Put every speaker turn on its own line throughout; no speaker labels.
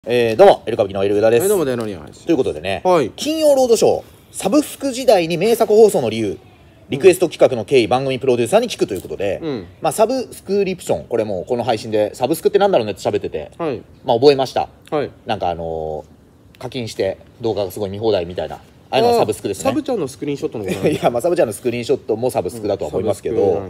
どうも、エル歌舞伎のエルウダです。
どうも、デノニアです。
ということでね、
はい、
金曜ロードショー、サブスク時代に名作放送の理由、リクエスト企画の経緯、番組プロデューサーに聞くということで、まあ、サブスクリプション、これもこの配信で、サブスクってなんだろうねって喋ってて、
はい、
まあ、覚えました。
はい、
なんか課金して動画がすごい見放題みたいな、ああいうのはサブスクですね。
サブちゃんのスクリーンショットのこと
いや、まあ、サブちゃんのスクリーンショットもサブスクだとは思いますけど、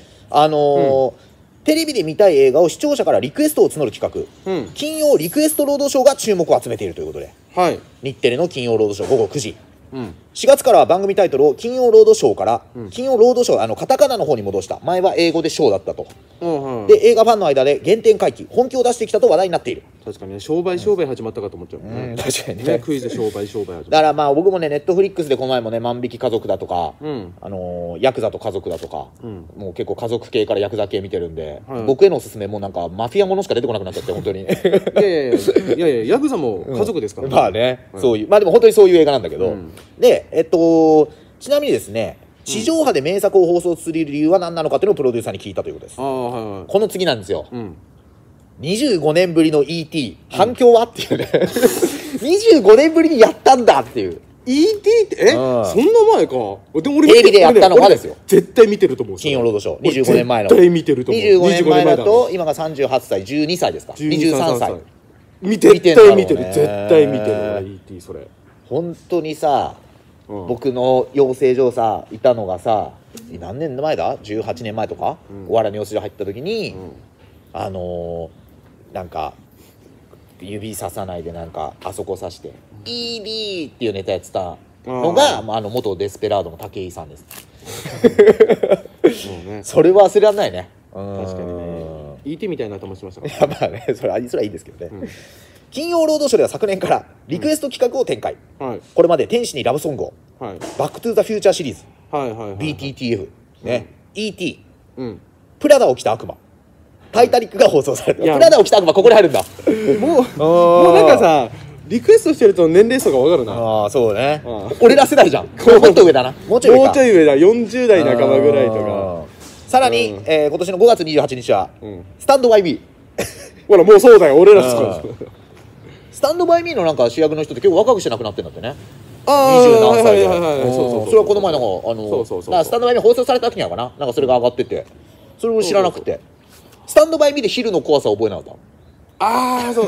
テレビで見たい映画を視聴者からリクエストを募る企画、金曜リクエストロードショーが注目を集めているということで、日テレの金曜ロードショー午後9時、4月からは番組タイトルを金曜ロードショーから、金曜ロードショー、カタカナの方に戻した。前は英語でショーだったと。で、映画ファンの間で原点回帰、本気を出してきたと話題になっている。
確かにね、商売始まったかと思っちゃうね。
確かにね。
クイズ商売始まった。
だからまあ僕もね、ネットフリックスでこの前もね、万引き家族だとか、ヤクザと家族だとか、もう結構家族系からヤクザ系見てるんで、僕へのおすすめもなんかマフィアものしか出てこなくなっちゃって、本当に。い
やいや、ヤクザも家族ですからね。
まあね、そういう、まあでも本当にそういう映画なんだけど、で、ちなみにですね、地上波で名作を放送する理由は何なのかというのをプロデューサーに聞いたということです。この次なんですよ。25年ぶりの E.T. 反響はっていうね。25年ぶりにやったんだっていう。
E.T. ってそんな前か。
テレビでやったのがですよ。
絶対見てると思う。
金曜ロードショー。25年前の。
絶対見てると思う。
25年前だと、今が38歳、12歳ですか。23歳。
絶対見てる。絶対見てる。E.T. それ。
本当にさ、僕の養成所さ、いたのがさ、何年前だ ?18 年前とか、お笑いの養成所入った時に、なんか指ささないでなんかあそこさして「ED」っていうネタやってたのが元デスペラードの武井さんです。それは忘れられないね。
確かにね。ET みたいな頭してました
から。いやまあね、それはいいですけどね。金曜ロードショーでは昨年からリクエスト企画を展開。これまで天使にラブソングを、バックトゥーザフューチャーシリーズ、BTTF ね、ET、プラダを着た悪魔、タイタニックが放送された。プラダを着た悪魔ここに入るんだ。
もうなんかさ、リクエストしてると年齢層が分かるな。
ああ、そうね。俺ら世代じゃん。もっと上だな。もうちょい
上だ。40代半ばぐらいとか。
さらに今年の5月28日はスタンドバイミー。
ほらもうそうだよ、俺ら
スタンドバイミーのなんか主役の人って結構若くして亡くなってんだってね。
20
何歳で。
そ
れはこの前なんかスタンドバイミー放送された時にはかな、なんかそれが上がってて、それを知らなくて。スタンドバイミーで昼の怖さを覚えなかった。
そう。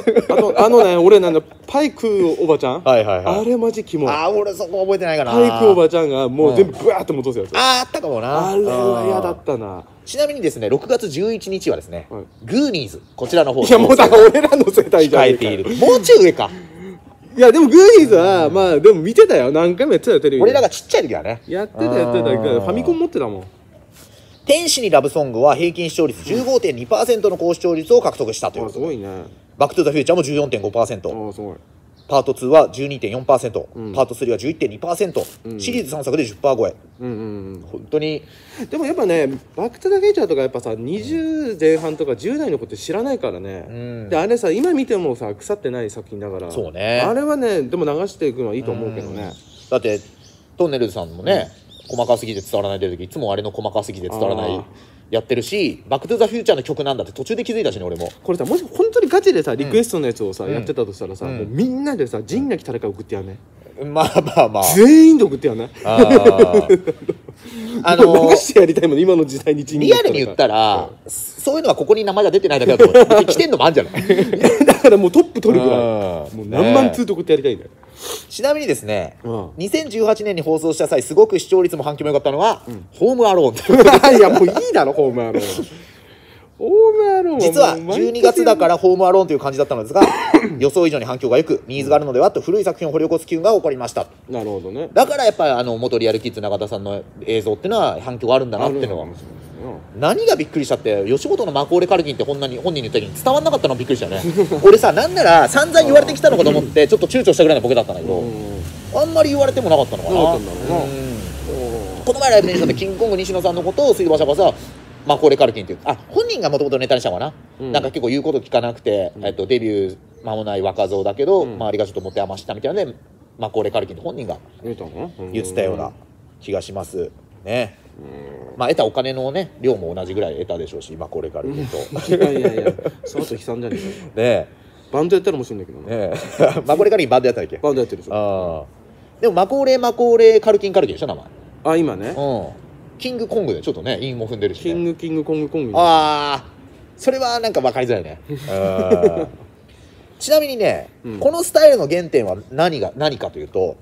ね、俺パイ食うおばちゃん、あれマジキモい。
俺そこ覚えてないかな。
パイ食うおばちゃんがもう全部ブワーって戻すやつ。
あったかもな。
あれは嫌だったな。
ちなみにですね、6月11日はですね、グーニーズ、こちらの方、
いやもうだから俺らの世代じゃ
控えている。もうちょい上か。
いやでもグーニーズはまあでも見てたよ、何回もやってたよ、テレビで。
俺らがちっちゃい時はね、
やってた。ファミコン持ってたもん。
天使にラブソングは平均視聴率 15.2% の高視聴率を獲得したということで、
すごいね。
バックトゥザフューチャーも 14.5%、
すごい。
パート2は 12.4%、パート3は 11.2%、シリーズ3作で 10% 超え。本当に。
でもやっぱね、バックトゥザフューチャーとかやっぱさ、20前半とか10代の子って知らないからね。であれさ、今見てもさ腐ってない作品だから、そうね、あれはね、でも流していくのはいいと思うけどね。
だってトンネルズさんもね、細かすぎて伝わらない出る時いつもあれの細かすぎて伝わらないやってるし、バックトゥザフューチャーの曲なんだって途中で気づいたしね、俺も。
これさ、もし本当にガチでさリクエストのやつをさやってたとしたらさ、もうみんなでさ陣内誰か送ってやんね。
まあ
全員で送ってやんね。流してやりたいもん、今の時代に。
リアルに言ったらそういうのはここに名前が出てないだけだと思う。来てんのもあるんじゃない。
だからもうトップ取るぐらい、もう何万通と送ってやりたいんだよ。
ちなみにですね、2018年に放送した際すごく視聴率も反響も良かったのはホームアローン。
いやもういいだろ、ホームアローン。ホームアローン
実は12月だからホームアローンという感じだったのですが、予想以上に反響が良くニーズがあるのではと古い作品を掘り起こす機運が起こりました。
なるほどね。
だからやっぱり元リアルキッズ永田さんの映像っていうのは反響があるんだなっていうのは。何がびっくりしたって、吉本のマコーレカルキンって本人に言った時に伝わんなかったのびっくりしたね。俺さ、なんなら散々言われてきたのかと思ってちょっと躊躇したぐらいのボケだったんだけど、あんまり言われてもなかったのかな。この前ライブでしたってキングコング西野さんのことを水道橋がさマコーレカルキンっていう、本人がもともとネタにしたのかな、なんか結構言うこと聞かなくて、デビュー間もない若造だけど、周りがちょっと持て余したみたいなのでマコーレカルキンって本人が言ってたような気がしますね。まあ得たお金のね量も同じぐらい得たでしょうし、マコーレカルキンと。
いやその後悲惨じゃねえか。 バンドやったら面白いんだけどね。
マコーレーカルキンバンドやったんだっけ。
バンドやってるでしょ。
でもマコーレーカルキンでしょ名前。
あ、今ね。
キングコングでちょっとね韻も踏んでるし、
キングコング。
ああ、それはなんか分かりづらいね。ちなみにね、このスタイルの原点は何かというと、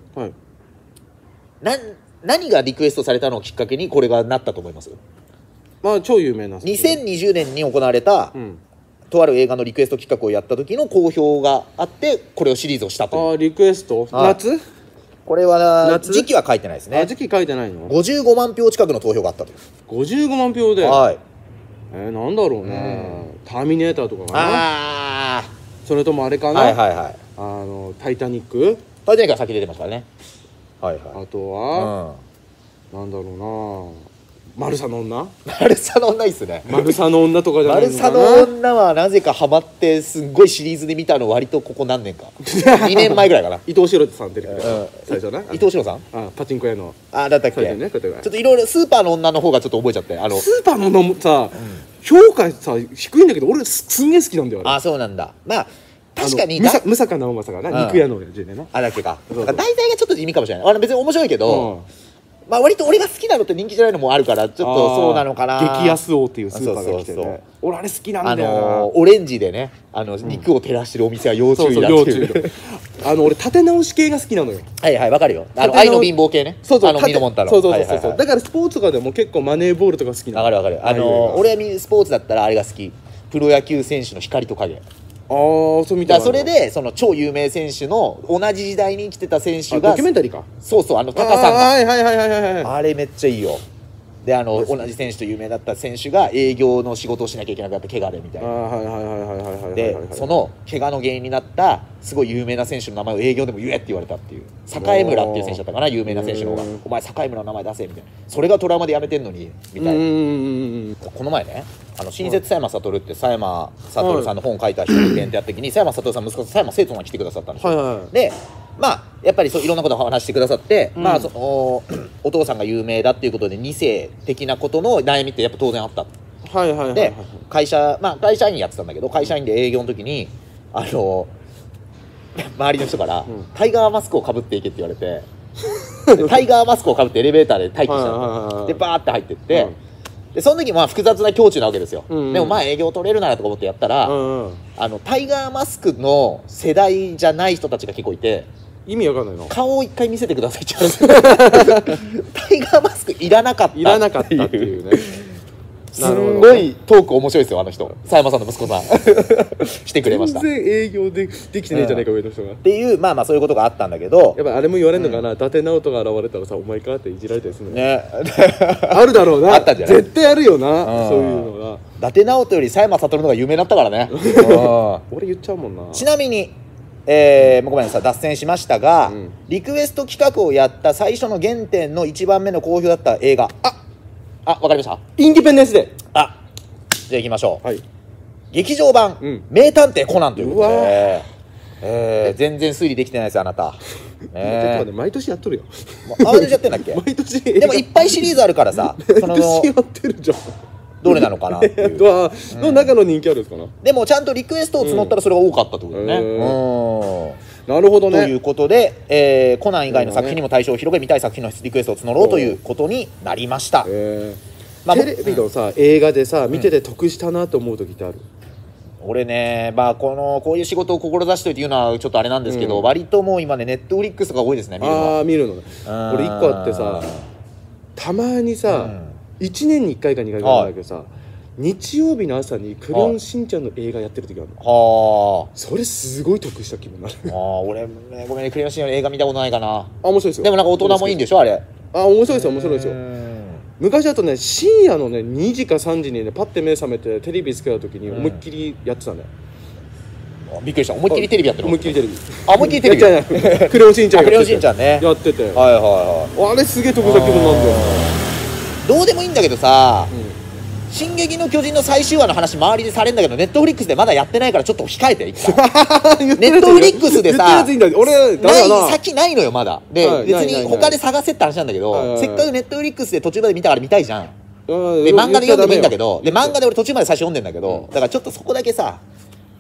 何がリクエストされたのをきっかけにこれがなったと思います？
まあ超有名な
2020年に行われた、とある映画のリクエスト企画をやった時の好評があってこれをシリーズをしたという。
あ、リクエスト夏？
これは時期は書いてないですね。
時期書いてないの
？55万票近くの投票があったという。
55万票で、
はい。
なんだろうね、ターミネーターとかかな。それともあれかな、タイタニック
が先出てますからね。
あとは、なんだろうな、マルサの女
いいっすね。
マルサの女とかじゃないのかな。
マルサの女はなぜかハマってすっごいシリーズで見たの割とここ何年か2年前ぐらいかな。
伊藤四郎さん出てきた最初ね。
伊藤四郎さん、
パチンコ屋の
だったっけ。ちょっといろいろスーパーの女の方がちょっと覚えちゃって、
スーパーの女もさ、評価さ低いんだけど俺すんげえ好きなんだよ。
あ、そうなんだ。まあ確かに
ムサカ直政がな、肉屋の字でな。
だっけか。題材がちょっと地味かもしれない。別に面白いけど、まあ割と俺が好きなのって人気じゃないのもあるからちょっとそうなのかな。
激安王っていうスーパーが来てね、俺あれ好きなんだよ。
オレンジでね、肉を照らしてるお店は要注意だっていう。
俺立て直し系が好きなのよ。
はいはい、わかるよ。愛の貧乏系ね。ミノモンタの。
そうだからスポーツとかでも結構マネーボールとか好きなの。
わかる。俺はスポーツだったらあれが好き。プロ野球選手の光と影。
そうみたいな。
それでその超有名選手の同じ時代に生きてた選手が
ドキュメンタリーか。
そうタカさんが。
はい。あ
れめっちゃいいよ。で同じ選手と有名だった選手が営業の仕事をしなきゃいけなくなって怪我でみたいな。でその怪我の原因になったすごい有名な選手の名前を営業でも言えって言われたっていう。栄村っていう選手だったかな、有名な選手の方が。お前栄村の名前出せみたいな。それがトラウマでやめてんのにみたいな。この前ね、親切佐山悟って佐山悟さんの本を書いた人のイベントやった時に佐山悟さん息子佐山聖人が来てくださったんですよ。でまあやっぱりいろんなことを話してくださって、お父さんが有名だっていうことで2世的なことの悩みってやっぱ当然あった。で会社員やってたんだけど、会社員で営業の時に周りの人からタイガーマスクをかぶっていけって言われて、タイガーマスクをかぶってエレベーターで待機したの。でバーって入ってってでその時複雑な境地なわけですよ。でも営業取れるならとか思ってやったら、タイガーマスクの世代じゃない人たちが結構いて、
意味わかんないの。
顔を一回見せてくださいって言われてタイガーマスクいらなかったっていうね。すんごいトーク面白いですよ、あの人。佐山さんの息子さんしてくれました。
全然営業できてねえじゃないか、上の人が。
っていうそういうことがあったんだけど、
やっぱあれも言われるのかな、伊達直人が現れたらさ、お前かっていじられたりするのね。あるだろうな。
あったんじゃない？
絶対あるよな、そういうのが。
伊達直人より佐山悟の方が有名だったからね。
俺言っちゃうもんな。
ちなみにごめんなさい、脱線しましたが、リクエスト企画をやった最初の原点の1番目の好評だった映画、わかりました。
インディペンデンスデー。
じゃあ行きましょう。劇場版名探偵コナンということで、全然推理できてないですよあなた。
毎年やっとるよ。
毎年やってんだっけ。
毎年。
でもいっぱいシリーズあるからさ、
毎年やってるじゃん。
どれなのかなっていう
の中の人気あるんですかな。
でもちゃんとリクエストを募ったらそれが多かったってことね。
なるほどね。
ということで、コナン以外の作品にも対象を広げ、見たい作品のリクエストを募ろうということになりました。
テレビのさ、映画でさ、見てて得したなと思う時ってある？
俺ね、こういう仕事を志してというのはちょっとあれなんですけど、割ともう今ね、ネットフリックスが多いですね、見るの。
見るのね。俺1個あってさ、たまにさ、1年に1回か2回かなんだけどさ、日曜日の朝にクレヨンしんちゃんの映画やってる時があるの。それすごい得した気分になる。
俺ごめんね、クレヨンしんちゃんの映画見たことないかな。
面白いですよ。
でも大人もいいんでしょあれ。
面白いですよ、面白いですよ。昔だとね、深夜のね2時か3時にねパッて目覚めてテレビつけた時に思いっきりやってたね。
びっくりした。思いっきりテレビやってる。
思いっきりテレビ。
思いっきりテレビ。
クレヨンしんちゃん。
クレヨンしんちゃんね。
やってて。
あ
れすげえ得した気分なんだよ。
どうでもいいんだけどさ、進撃の巨人の最終話の話周りでされるんだけど、ネットフリックスでまだやってないからちょっと控えて。ネットフリックスでさ、先ないのよまだ。で別に他で探せって話なんだけど、せっかくネットフリックスで途中まで見たから見たいじゃん。で漫画で読んでもいいんだけど、で漫画で俺途中まで最初読んでんだけど、だからちょっとそこだけさ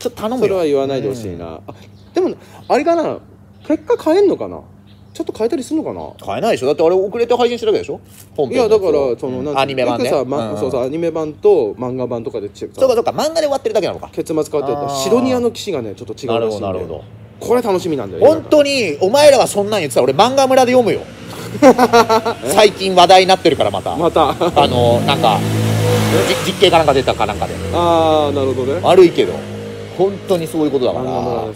ちょっと頼むよ。
それは言わないでほしいな。でもあれかな、結果変えんのかな、ちょっと変えたりするのかな。
変えないでしょ、だってあれ遅れて配信してるわけでしょ、本編。
いやだからそのなん
アニメ版ね、
そうそうアニメ版と漫画版とかで
そうかそうか、漫画で終わってるだけなのか。
結末変わってる。シドニアの騎士がねちょっと違うらしいんで。
なるほど。
これ楽しみなんだよ。
本当にお前らがそんなん言ってたら俺漫画村で読むよ。最近話題になってるからまたなんか実刑かなんか出たかなんかで。
ああなるほどね。
悪いけど本当にそういうことだから。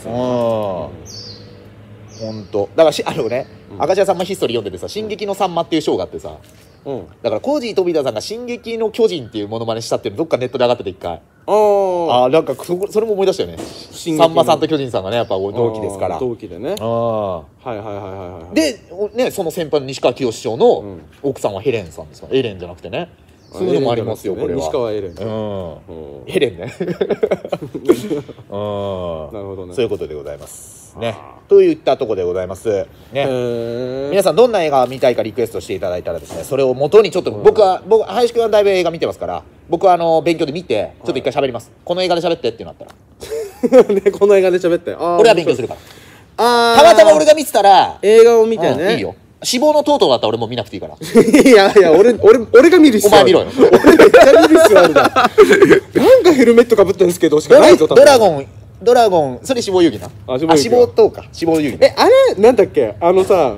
本当だからね、明石家さんまヒストリー読んでてさ、進撃のさんまっていう章があってさ、だからコージー飛田さんが進撃の巨人っていうモノマネしたっていうのどっかネットで上がってて一回。なんかそれも思い出したよね。さんまさんと巨人さんがねやっぱ同期ですから。
同期でね。
でね、その先輩の西川きよし師匠の奥さんはヘレンさんですか。エレンじゃなくてね。そういうのもありますよこれは。
西川エレン。
エレンね。なる
ほどね。
そういうことでございますね。といったところでございますね。皆さんどんな映画見たいかリクエストしていただいたらですね、それを元にちょっと僕林くんはだいぶ映画見てますから、僕は勉強で見てちょっと一回喋ります。この映画で喋ってっていうのあったら
ね、この映画で喋って、
俺は勉強するから。たまたま俺が見てたら
映画を見てね、
いいよ。死亡のトートだったら俺も見なくていいから。
いや俺が見る必要ある。
お前見ろよ。
俺めっちゃ見る必要ある。なんかヘルメットかぶってるんですけどしかないぞ。
ドラゴンそれ死亡遊戯な。死亡等か、死亡遊戯。
あれなんだっけ、さ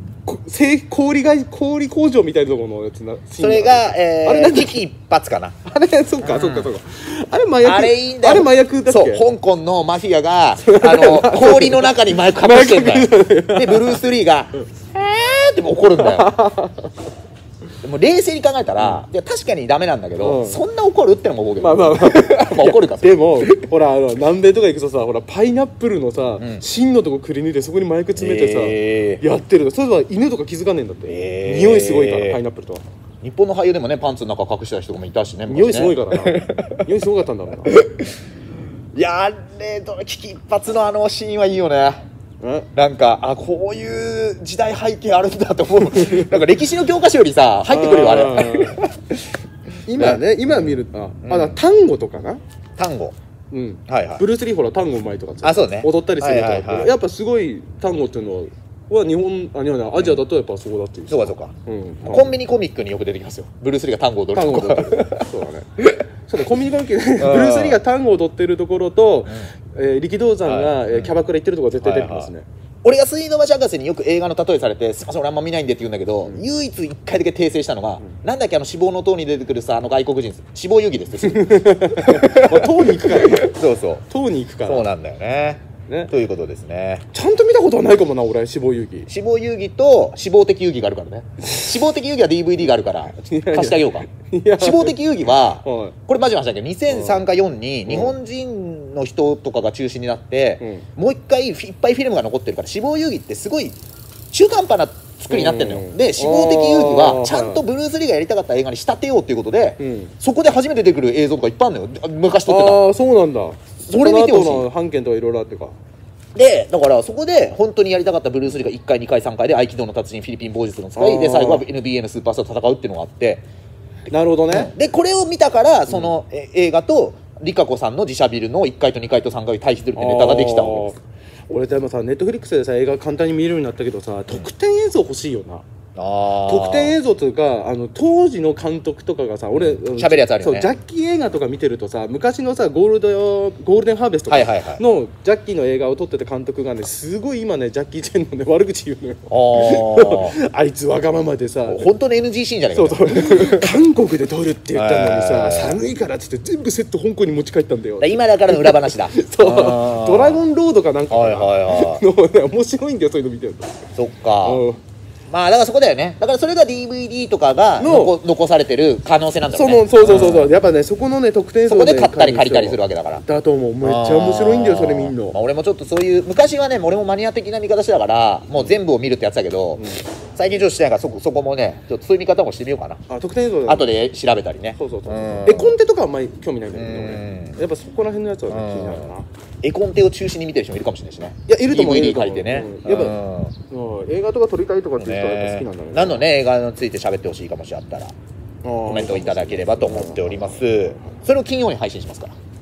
氷工場みたいなところのやつな。
それが危機一髪かな。
あれそっか。あれ麻薬。
あれいいんだよ。
あれ麻薬だっけ。
そう香港のマフィアが氷の中に麻薬隠してんだよ。でブルース・リーがって怒るんだよ。でも冷静に考えたら確かにダメなんだけど、そんな怒るってのも思うけど、まあ怒るか。
でもほら南米とか行くとさ、ほらパイナップルのさ芯のとこくり抜いてそこに麻薬詰めてさやってるの。それは犬とか気づかねえんだって。匂いすごいからパイナップルとは。
日本の俳優でもねパンツの中隠した人もいたしね。
匂いすごいからな。匂いすごかったんだろうな。
いやあれ危機一髪のシーンはいいよね。なんかこういう時代背景あるんだと思う。なんか歴史の教科書よりさ入ってくるよあれ。
今見ると単語とかな。
単語、
ブルース・リーほら単語うまいとか
そうね、
踊ったりするとかやっぱすごい単語っていうのは日本アジアだとやっぱそこだっていう。
そうかコンビニコミックによく出てきますよ、ブルース・リーが単語を踊るとこ。
そうだね。そうだ、コンビニコミックでブルース・リーが単語を踊ってるところと力道山がキャバクラ行ってるところ絶対出てきますね。
俺が水道橋博士によく映画の例えされて、すいません俺あんま見ないんでって言うんだけど、唯一1回だけ訂正したのが、なんだっけ死亡の塔に出てくるさ外国人死亡遊戯ですって。
塔に行くからね。
そう
塔に行くから。
そうなんだよね。ということですね。
ちゃんと見たことはないかもな俺。死亡遊戯
と死亡的遊戯があるからね。死亡的遊戯は DVD があるから貸してあげようか。死亡的遊戯はこれマジの話だけど2003か4に日本人の人とかが中心になってもう一回いっぱいフィルムが残ってるから、死亡遊戯ってすごい中途半端な作りになってるのよ。で死亡的遊戯はちゃんとブルース・リーがやりたかった映画に仕立てようっていうことで、そこで初めて出てくる映像とかいっぱいあるのよ、昔撮ってた。
ああそうなんだ。
それ見てほしい。
半券とかいろいろあってか。
でだからそこで本当にやりたかったブルース・リーが1回2回3回で合気道の達人フィリピン棒術の使いで最後は NBA のスーパースターと戦うっていうのがあって、
なるほどね。
でこれを見たからその映画とリカ子さんの自社ビルの1階と2階と3階を対比するってネタができたわけです。
俺でもさネットフリックスでさ映画簡単に見れるようになったけどさ、特典映像欲しいよな。特典映像というか当時の監督とかがさ、俺
喋るやつあるよね。
そうジャッキー映画とか見てるとさ、昔のさゴールデンハーベストとかのジャッキーの映画を撮ってた監督がね、すごい今ねジャッキー・チェンのね悪口言うのよ。あいつわがままでさ、
本当の NG シーンじゃないか。
そう韓国で撮るって言ったのにさ、寒いからっつって全部セット香港に持ち帰ったんだよ。
今だからの裏話だ。
そうドラゴンロードかなんか面白いんだよそういうの見てると。
そっか。まあだからそこだよね。だからそれが DVD とかが残されてる可能性なんだよね。
そうやっぱねそこのね特典映像
でそこで買ったり借りたりするわけだから
だと思う。めっちゃ面白いんだよそれ見んの。
俺もちょっとそういう昔はね俺もマニア的な見方してたからもう全部を見るってやつだけど、最近ちょっとしてないからそこもねちょっとそういう見方もしてみようかな。
特典映像
後で調べたりね。
そう絵コンテとかはあんまり興味ないんだけどね。やっぱそこら辺のやつは気になるな。
絵コンテを中心に見てる人もいるかもしれないしね。
いやいると思う。
DVD 借りてね。
やっぱ映画とか撮りたいとかっていう人はやっぱ好きなんだろうね。
何のね映画について喋ってほしいかもしあったらコメントいただければと思っております。それを金曜に配信しますから。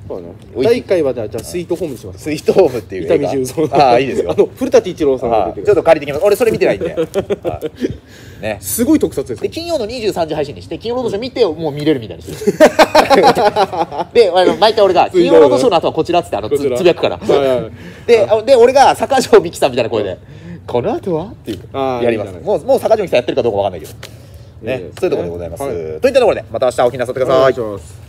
そうね、第1回はじゃあスイートホームにします。
スイートホームっていう
伊丹十三。
ああ、いいですよ。
古舘一郎さんが出てる。
ちょっと借りてきます。俺それ見てないんで。ね、
すごい特撮ですよ。
で金曜の23時配信にして金曜ロードショー見てもう見れるみたいにしてる。で毎回俺が金曜ロードショーの後はこちらっつってつぶやくから。で俺が坂上美紀さんみたいな声でこの後はっていうやります。もう坂上美紀さんやってるかどうかわかんないけどね、そういうところでございます。といったところでまた明日お気になさってください。